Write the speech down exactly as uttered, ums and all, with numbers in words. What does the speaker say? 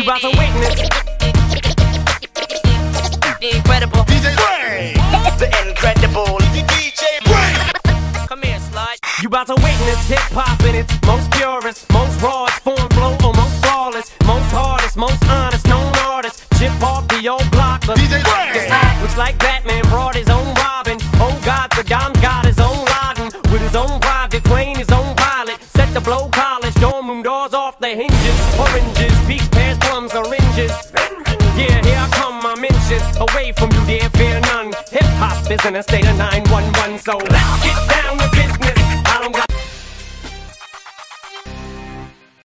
You about to witness incredible D J Ray, the incredible D J Ray. Come here, slut. You about to witness hip hop in its most purest, most rawest form, flow, or most flawless, most hardest, most honest, known artist. Chip off the old block, the D J Ray. Looks like Batman brought his own Robin. Oh God, the Don got his own Laden with his own private plane, his own pilot. Set the blow college, dorm room doors off the hinges. Oranges, peach, pears, plums, oranges. Yeah, here I come, I'm inches away from you, dear, fear none. Hip hop is in a state of nine one one, so let's get down.